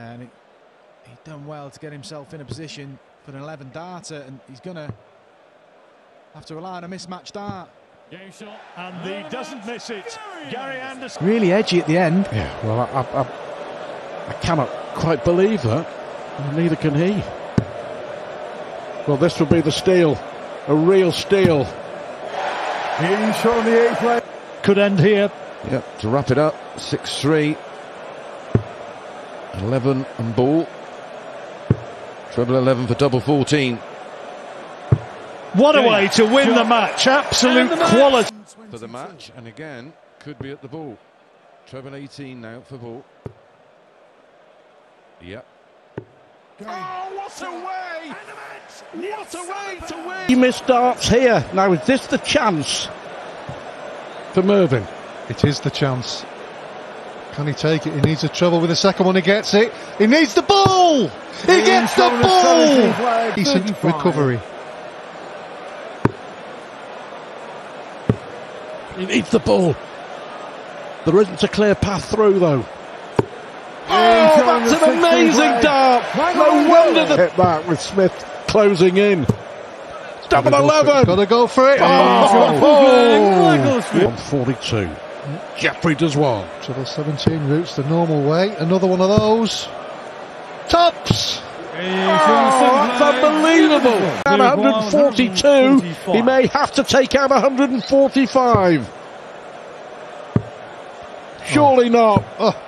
And he's done well to get himself in a position for an 11 darter, and he's going to have to rely on a mismatched dart. Game shot, and he doesn't miss it. Gary Anderson. Really edgy at the end. Yeah, well, I cannot quite believe that. Neither can he. Well, this will be the steal. A real steal. Game shot on the 8th leg. Could end here. Yep, to wrap it up, 6-3. 11 and ball. Treble 11 for double 14. What a way to win the match. Absolute quality. For the match, and again, could be at the ball. Treble 18 now for ball. Yep. Oh, what a way! What a way to win! He missed darts here. Now, is this the chance for Mervyn? It is the chance. Can he take it? He needs a treble with the second one. He gets it. He needs the ball! He gets the ball! Decent recovery. He needs the ball. There isn't a clear path through, though. Oh, that's an amazing dart! No wonder they hit that with Smith closing in. Double 11! Gotta go for it! Oh! 142. Jeffrey does one. Treble 17 routes the normal way. Another one of those. Tops! Oh, that's unbelievable! At 142, he may have to take out 145. Surely not.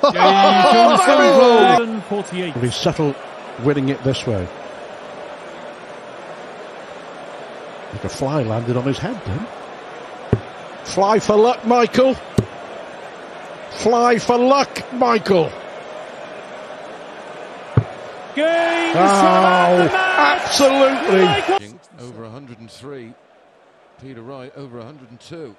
Unbelievable. He's settled winning it this way. Like a fly landed on his head then. Fly for luck, Michael. Fly for luck, Michael. Game absolutely. Over 103. Peter Wright over 102.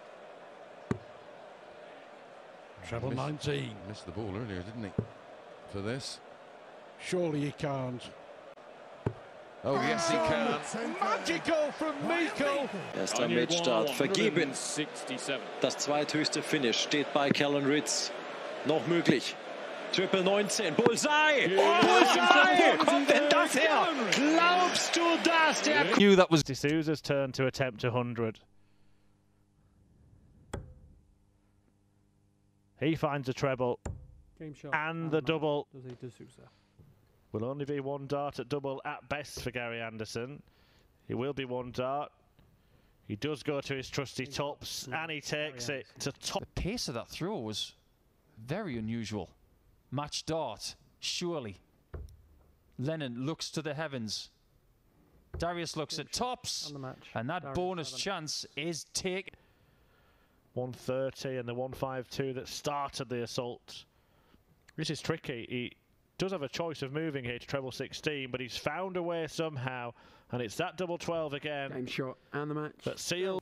Treble 19. Missed the ball earlier, didn't he? For this. Surely he can't. Oh, yes, he can. Magical from Michael. Erster Matchstart vergeben. Das zweithöchste Finish steht bei Callan Ritz. Noch möglich. Triple 19. Bullseye! Bullseye! Wo kommt denn das her? Glaubst du das? That was D'Souza's turn to attempt 100. He finds a treble. Game shot. And the double. Does he D'Souza? Will only be one dart at double at best for Gary Anderson. He will be one dart. He does go to his trusty tops, and he takes it to top. The pace of that throw was very unusual. Match dart, surely. Lennon looks to the heavens. Darius looks at tops, and that bonus chance is taken. 130 and the 152 that started the assault. This is tricky. He does have a choice of moving here to treble 16, but he's found a way somehow, and it's that double 12 again. Game shot and the match. That sealed.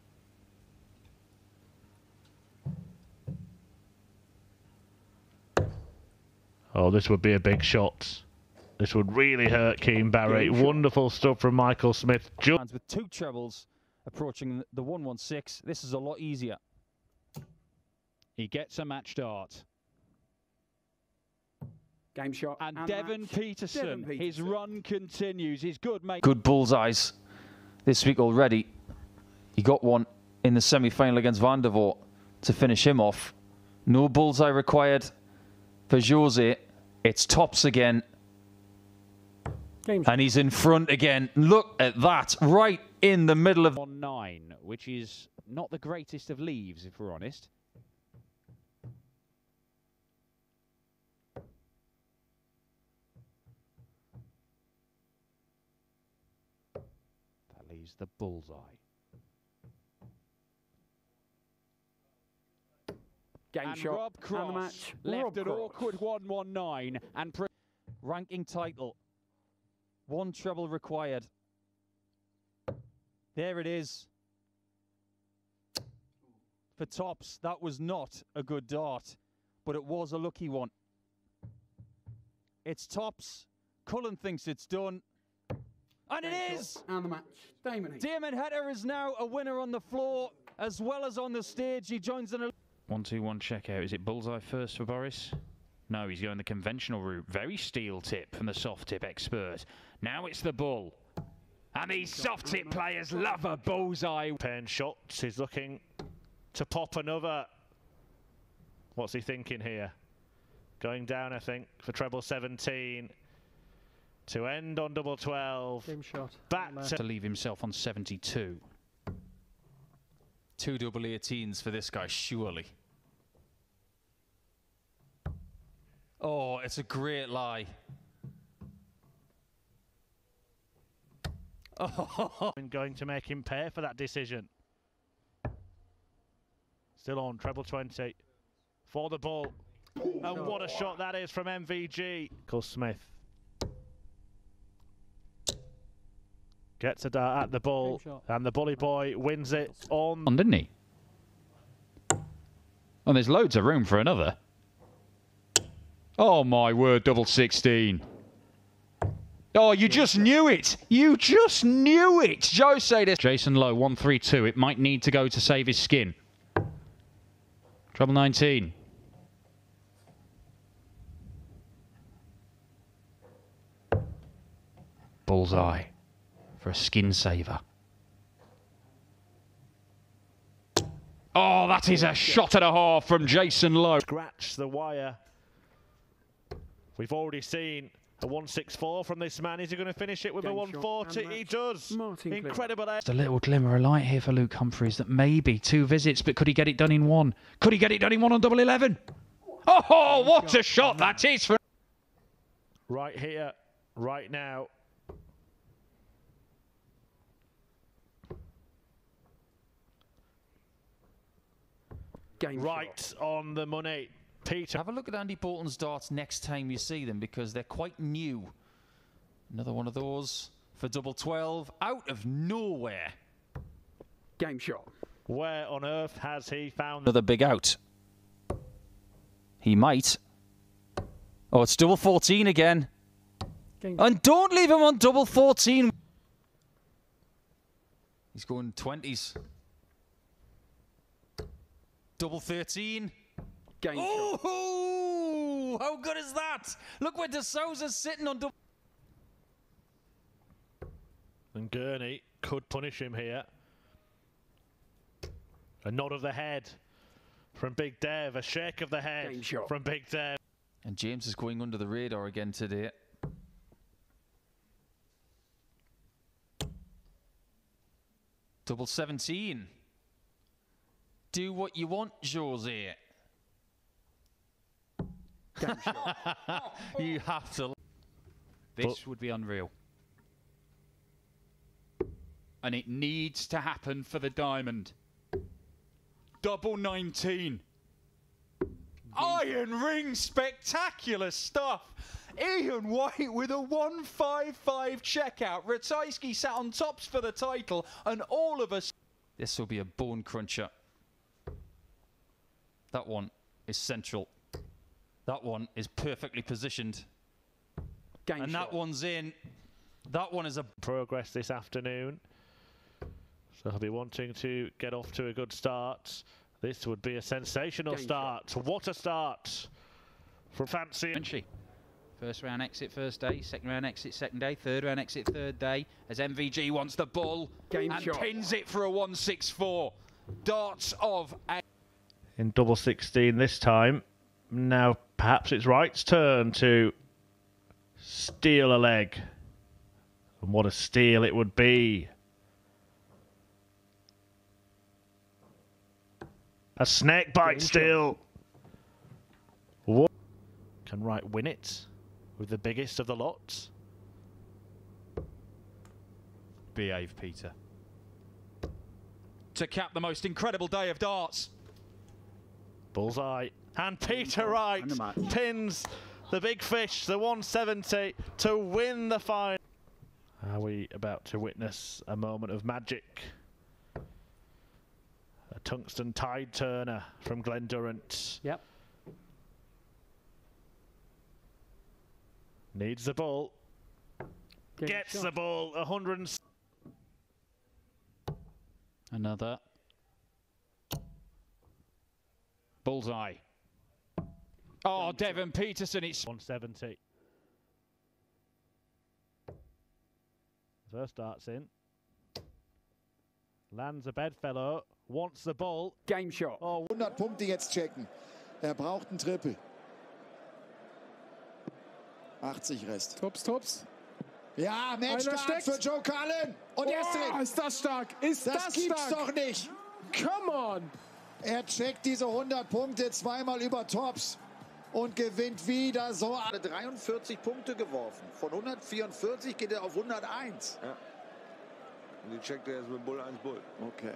Oh, this would be a big shot. This would really hurt Keane Barry. Wonderful stuff from Michael Smith. With two trebles approaching the 116, this is a lot easier. He gets a match dart. Game shot. And Devon Peterson, his run continues. He's good, mate. Good bullseyes this week already. He got one in the semi-final against Van der Voort to finish him off. No bullseye required for Jose. It's tops again. And he's in front again. Look at that, right in the middle of 1-9, which is not the greatest of leaves, if we're honest. That leaves the bullseye. Game and shot. Rob Cross and the match. left an awkward 1-19 and Ranking title. One treble required. There it is. For tops, that was not a good dart, but it was a lucky one. It's tops. Cullen thinks it's done. And it is! And the match. Damon Hatter is now a winner on the floor as well as on the stage. He joins in a 1-2-1 check out. Is it bullseye first for Boris? No, he's going the conventional route. Very steel tip from the soft tip expert. Now it's the bull. And these soft tip players love a bullseye. Pen shots. He's looking to pop another. What's he thinking here? Going down, I think, for treble 17. To end on double 12. Game shot. Back to leave himself on 72. 2 double 18s for this guy, surely. Oh, it's a great lie. Oh. Going to make him pay for that decision. Still on, treble 20. For the bull. And what a shot that is from MVG. Cole Smith. Gets a dart at the bull. And the bully boy wins it on. Didn't he? And there's loads of room for another. Oh my word, double 16. Oh, you just knew it. You just knew it. Joe say this. Jason Lowe, 132. It might need to go to save his skin. Treble 19. Bullseye for a skin saver. Oh, that is a shot and a half from Jason Lowe. Scratch the wire. We've already seen a 164 from this man. Is he going to finish it with a 140? He does. Incredible. Just a little glimmer of light here for Luke Humphries that maybe 2 visits, but could he get it done in 1? Could he get it done in 1 on double 11? Oh, what a shot that is for... Right here, right now. Right on the money. Peter. Have a look at Andy Bolton's darts next time you see them because they're quite new. Another one of those for double 12 out of nowhere. Game shot. Where on earth has he found another big out? He might. Oh, it's double 14 again. And don't leave him on double 14. He's going 20s. Double 13. Oh, how good is that? Look where De Souza's sitting on double. And Gurney could punish him here. A nod of the head from Big Dev. A shake of the head from Big Dev. And James is going under the radar again today. Double 17. Do what you want, Jose. You have to. This would be unreal. And it needs to happen for the diamond. Double 19. Iron ring, spectacular stuff. Ian White with a 155 checkout. Ratajski sat on tops for the title, and all of us. This will be a bone cruncher. That one is central. That one is perfectly positioned. And that one's in. That one is a progress this afternoon. So he'll be wanting to get off to a good start. This would be a sensational start. What a start from Fancy. First round exit first day, second round exit second day, third round exit third day, as MVG wants the bull and pins it for a 164. Darts of a... In double 16 this time. Now perhaps it's Wright's turn to steal a leg. And what a steal it would be. A snake bite still. What? Can Wright win it with the biggest of the lots? Behave, Peter. To cap the most incredible day of darts. Bullseye. And Peter Wright pins the big fish, the 170, to win the final. Are we about to witness a moment of magic? A tungsten tide turner from Glen Durrant. Yep. Needs the bull. Gets the bull. 100. Another. Bullseye. Oh, Devon Peterson, it's 170. First darts in. Lands a bedfellow, wants the ball. Game shot. Oh. 100 Punkte jetzt checken. Er braucht einen Triple. 80 Rest. Tops. Ja, Matchstart für Joe Cullen. Und er ist drin. Ist das stark? Das gibt's doch nicht. Come on. Er checkt diese 100 Punkte zweimal über Tops und gewinnt wieder so. 43 Punkte geworfen. Von 144 geht er auf 101. Ja. Und die checkt er jetzt mit Bull 1 Bull. Okay.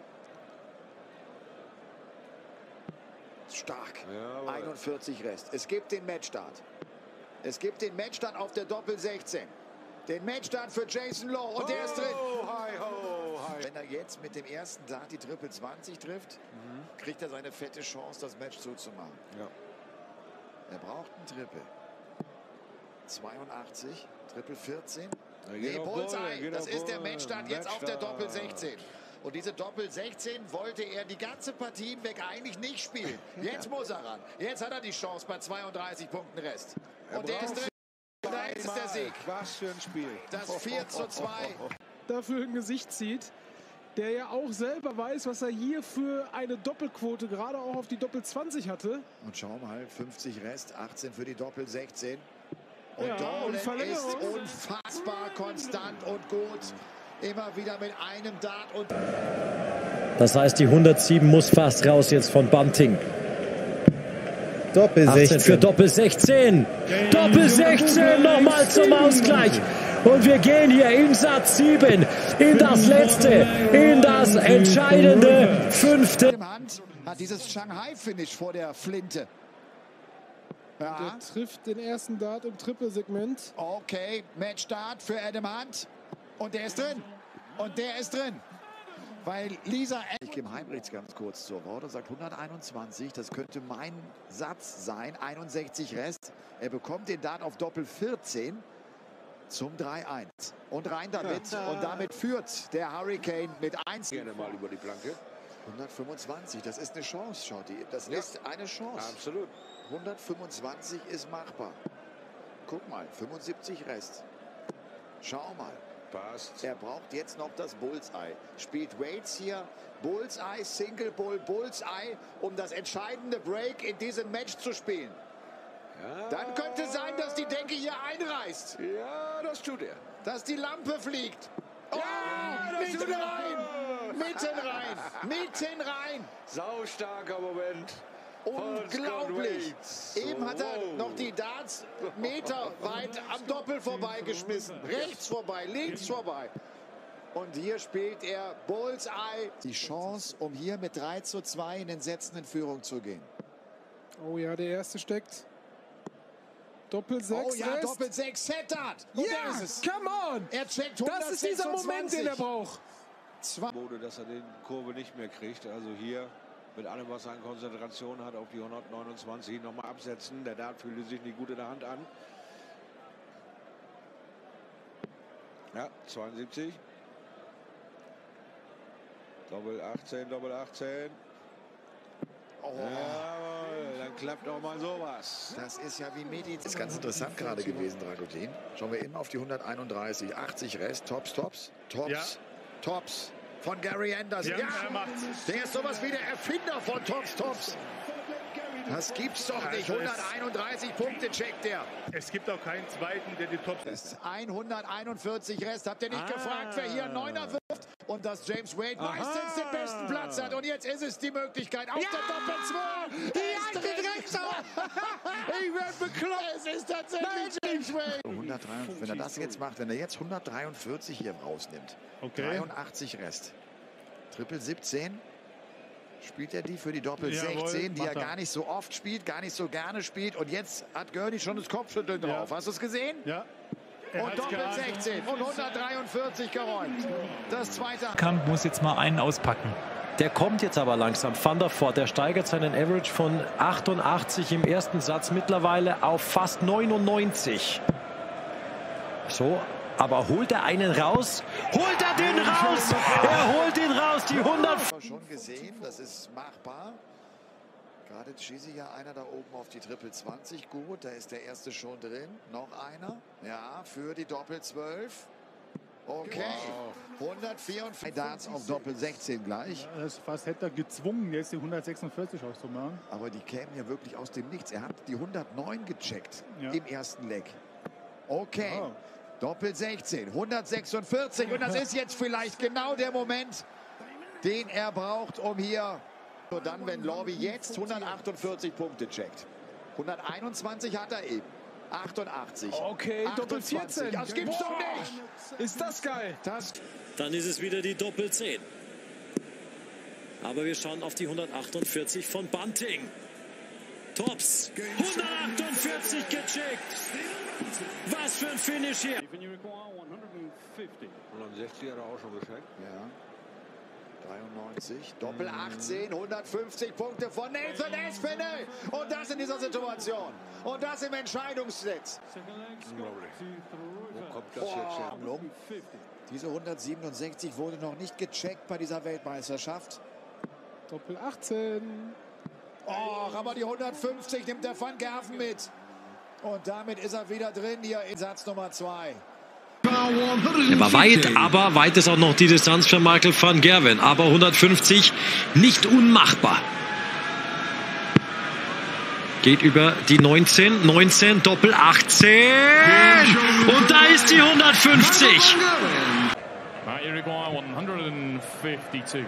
Stark. Ja, 41 Rest. Es gibt den Matchstart. Es gibt den Matchstart auf der Doppel 16. Den Matchstart für Jason Lowe. Und der ist drin. Wenn er jetzt mit dem ersten Dart die Triple 20 trifft, kriegt er seine fette Chance, das Match zuzumachen. Ja. Er braucht einen Triple. 82, Triple 14. Nee, Bullseye. Das ist der Matchstart jetzt auf der Doppel 16. Und diese Doppel 16 wollte er die ganze Partie hinweg eigentlich nicht spielen. Jetzt muss er ran. Jetzt hat er die Chance bei 32 Punkten Rest. Und der ist drin. Und da ist der Sieg. Was für ein Spiel. Das 4:2. Dafür ein Gesicht zieht, der ja auch selber weiß, was er hier für eine Doppelquote gerade auch auf die Doppel 20 hatte. Und schau mal, 50 Rest, 18 für die Doppel 16. Und ja, Dolan ist unfassbar konstant und gut. Immer wieder mit einem Dart. Und das heißt, die 107 muss fast raus jetzt von Bunting. Doppel 16 für Doppel 16. Doppel 16 nochmal zum Ausgleich. Und wir gehen hier in Satz 7, in das letzte, in das entscheidende 5. Hand hat dieses Shanghai-Finish vor der Flinte. Ja. Der trifft den ersten Dart im Triple-Segment. Okay, Matchstart für Adam Hunt. Und der ist drin. Und der ist drin. Weil Lisa... Ich gebe Heimrichs ganz kurz zur Worte. Sagt 121. Das könnte mein Satz sein. 61 Rest. Er bekommt den Dart auf Doppel 14 zum 3-1. Und rein damit. Und damit führt der Hurricane mit 1. Gerne mal über die Planke. 125. Das ist eine Chance, Schotti. Das ist eine Chance. Absolut. 125 ist machbar. Guck mal, 75 Rest. Schau mal. Passt. Er braucht jetzt noch das Bullseye. Spielt Waits hier Bullseye, Single Bull, Bullseye, um das entscheidende Break in diesem Match zu spielen. Ja. Dann könnte sein, dass die Decke hier einreißt. Ja, das tut er. Dass die Lampe fliegt. Oh, ja, mitten rein! Mitten rein! Mitten rein! Saustarker Moment. Unglaublich! Eben hat er noch die Darts meterweit am Doppel vorbeigeschmissen. Rechts vorbei, links vorbei. Und hier spielt er Bullseye. Die Chance, um hier mit 3:2 in den Sätzen in Führung zu gehen. Oh ja, der erste steckt. Doppel 6. Oh ja, Rest. Doppel 6 Set-Dart. Ja, come on! Er checkt 126. Das ist dieser Moment, den er braucht. Mode, dass er den Kurve nicht mehr kriegt. Also hier mit allem, was er an Konzentration hat, auf die 129 nochmal absetzen. Der Dart fühlte sich nicht gut in der Hand an. Ja, 72. Doppel 18, Doppel 18. Oh. Jawohl, dann klappt auch mal sowas. Das ist ja wie Medizin. Das ist ganz interessant gerade gewesen, Dragutin. Schauen wir eben auf die 131. 80 Rest, Tops. Ja. Tops von Gary Anderson. Ja, er macht's. Der ist sowas wie der Erfinder von Tops. Das gibt's doch nicht. 131 Punkte checkt der. Es gibt auch keinen zweiten, der die Tops ist. 141 Rest. Habt ihr nicht gefragt, wer hier einen Neuner wirft? Und dass James Wade meistens den besten Platz hat. Und jetzt ist es die Möglichkeit auf der Doppel 2. Der ist drin. Ich werde bekloppt. Es ist tatsächlich James Wade. 143, wenn er das jetzt macht, wenn er jetzt 143 hier rausnimmt. Okay. 83 Rest. Triple 17. Spielt er die für die Doppel Jawohl, 16, die er gar nicht so oft spielt, gar nicht so gerne spielt. Und jetzt hat Gurney schon das Kopfschütteln drauf. Hast du es gesehen? Ja. Und Doppel 16 und 143 geräumt. Das zweite. Kamp muss jetzt mal einen auspacken. Der kommt jetzt aber langsam. Van der Voort, der steigert seinen Average von 88 im ersten Satz mittlerweile auf fast 99. So, aber holt er einen raus? Holt er den raus? Er holt ihn raus, die 100. Schon gesehen, das ist machbar. Gerade schieße ja einer da oben auf die Triple 20. Gut, da ist der erste schon drin. Noch einer. Ja, für die Doppel 12. Okay. Wow. 144 Darts auf Doppel 16 gleich. Ja, das fast hätte er gezwungen, jetzt die 146 auszumachen. Aber die kämen ja wirklich aus dem Nichts. Er hat die 109 gecheckt im ersten Leg. Okay. Wow. Doppel 16, 146. Und das ist jetzt vielleicht genau der Moment, den er braucht, um hier... Nur dann, wenn Lobby jetzt 148 Punkte checkt. 121 hat er eben. 88. Okay, 28. Doppel 14. Das gibt's doch nicht. Ist das geil. Dann ist es wieder die Doppel 10. Aber wir schauen auf die 148 von Bunting. Tops. 148 gecheckt. Was für ein Finish hier. 160 hat er auch schon gecheckt. Ja. 93, Doppel 18, 150 Punkte von Nathan Espinel. Und das in dieser Situation. Und das im Entscheidungsset. Unglaublich. Wo kommt das jetzt hin? Diese 167 wurde noch nicht gecheckt bei dieser Weltmeisterschaft. Doppel 18. Oh, aber die 150 nimmt der Van Gerven mit. Und damit ist er wieder drin hier in Satz Nummer 2. Er war weit, aber weit ist auch noch die Distanz für Michael van Gerwen. Aber 150 nicht unmachbar. Geht über die 19, 19, Doppel 18. Und da ist die 150. You require 152.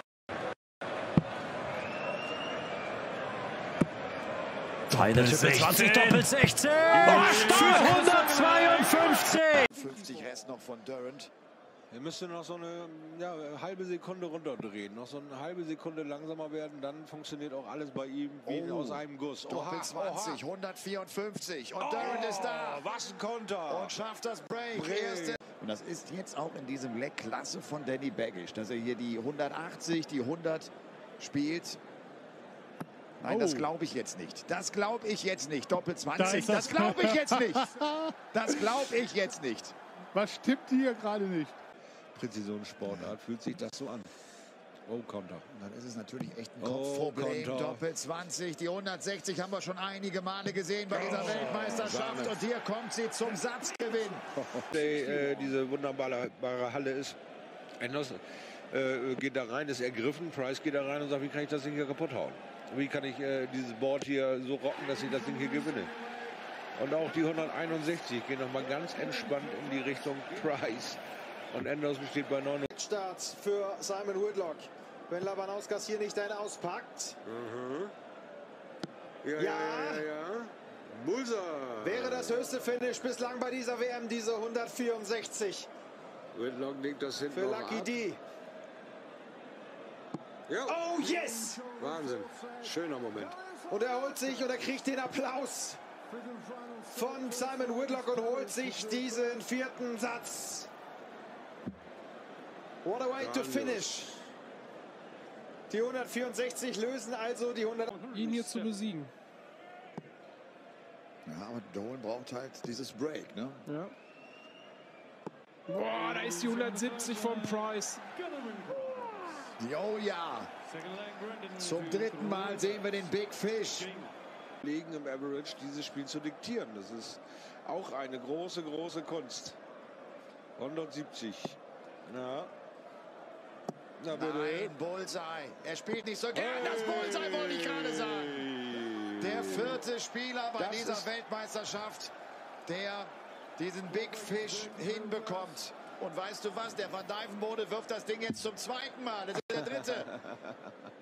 Doppel 20, Doppel 16. Für 152. 50 Rest noch von Durant. Er müsste noch so eine halbe Sekunde runterdrehen, noch so eine halbe Sekunde langsamer werden, dann funktioniert auch alles bei ihm wie aus einem Guss. Doppel 20, 154 und Durant ist da. Was ein Konter. Und schafft das Break. Und das ist jetzt auch in diesem Leg klasse von Danny Baggish, dass er hier die 180, die 100 spielt. Nein, das glaube ich jetzt nicht. Das glaube ich jetzt nicht. Doppel 20, das glaube ich jetzt nicht. Das glaube ich jetzt nicht. Was stimmt hier gerade nicht? Präzisionssportart, fühlt sich das so an. Oh, Konter. Dann ist es natürlich echt ein Kopfproblem. Doppel 20, die 160 haben wir schon einige Male gesehen bei dieser Weltmeisterschaft. Und hier kommt sie zum Satzgewinn. Diese wunderbare Halle ist. Enders geht da rein, ist ergriffen. Price geht da rein und sagt, wie kann ich das Ding hier kaputt hauen? Wie kann ich dieses Board hier so rocken, dass ich das Ding hier gewinne? Und auch die 161 gehen nochmal ganz entspannt in die Richtung Price. Und Anderson steht bei 9. Start für Simon Whitlock. Wenn Labanauskas hier nicht einen auspackt. Ja. Bullseye. Wäre das höchste Finish bislang bei dieser WM, diese 164. Whitlock legt das hinten für Lucky D. Ja. Oh yes! Wahnsinn. Schöner Moment. Und er holt sich und er kriegt den Applaus von Simon Whitlock und holt sich diesen vierten Satz. What a way to finish. Die 164 lösen also die 100. Ihn hier zu besiegen. Ja, aber Dolan braucht halt dieses Break, ne? Ja. Boah, da ist die 170 von Price. Oh ja. Zum dritten Mal sehen wir den Big Fish. Liegen im Average dieses Spiel zu diktieren. Das ist auch eine große, große Kunst. 170. Na. Na bitte. Nein, Bullseye. Er spielt nicht so gern. Das Bullseye wollte ich gerade sagen. Der vierte Spieler bei dieser Weltmeisterschaft, der diesen Big Fish hinbekommt. Und weißt du was? Der Van Dijvenbode wirft das Ding jetzt zum zweiten Mal. Das ist der dritte.